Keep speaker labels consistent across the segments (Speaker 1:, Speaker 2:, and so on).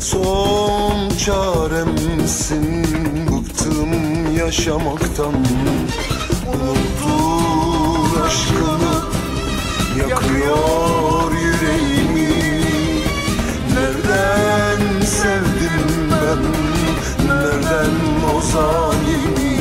Speaker 1: Son çaremsin, bıktım yaşamaktan. Unuttur aşkını, yakıyor yüreğimi. Nereden sevdim ben, nereden o zalimi?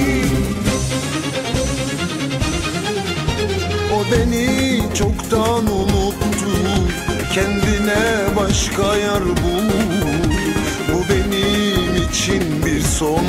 Speaker 1: O beni çoktan unuttu, kendine başka yar bul. Bu benim için bir son,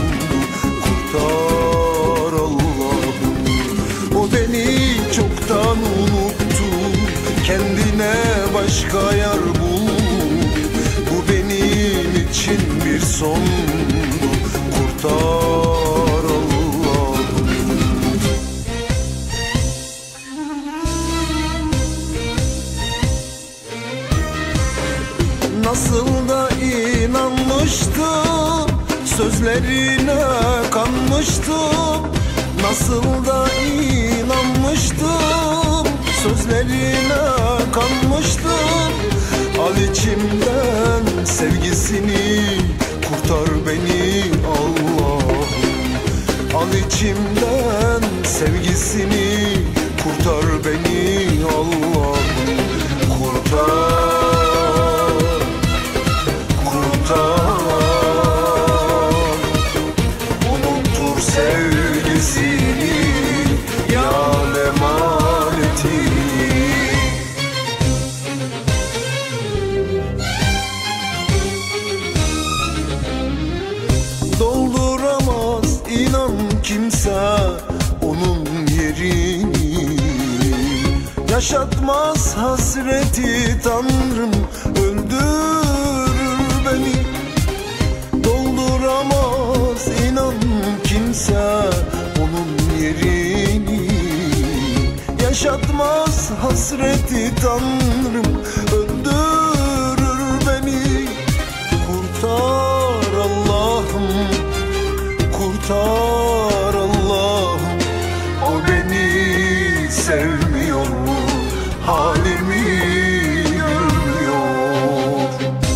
Speaker 1: kurtar Allah'ım. O beni çoktan unuttu, kendine başka yar bul. Bu benim için bir son, kurtar Allah'ım. Nasıl da inanmıştım, sözlerine kanmıştım. Nasıl da inanmıştım, sözlerine kanmıştım. Al içimden sevgisini, kurtar beni Allah'ım. Al içimden sevgisini, kurtar beni Allah'ım. Kurtar. Unuttur sevgisini, yâr emanetini. Dolduramaz inan kimse onun yerini. Yaşatmaz hasreti Tanrım, öldürür beni. Dolduramaz inan kimse onun yerini. Yaşatmaz hasreti Tanrım, öldürür beni. Kurtar Allah'ım, kurtar Allah'ım. O beni sevmiyor, halimi bilmiyor.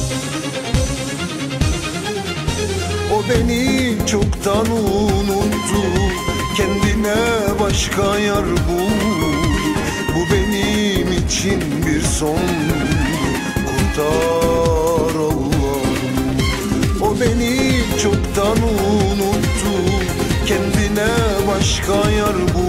Speaker 1: O beni çoktan unuttu, kendine başka yar bul. Bu benim için bir son, kurtar Allah'ım. O beni çoktan unuttu, kendine başka yar bul.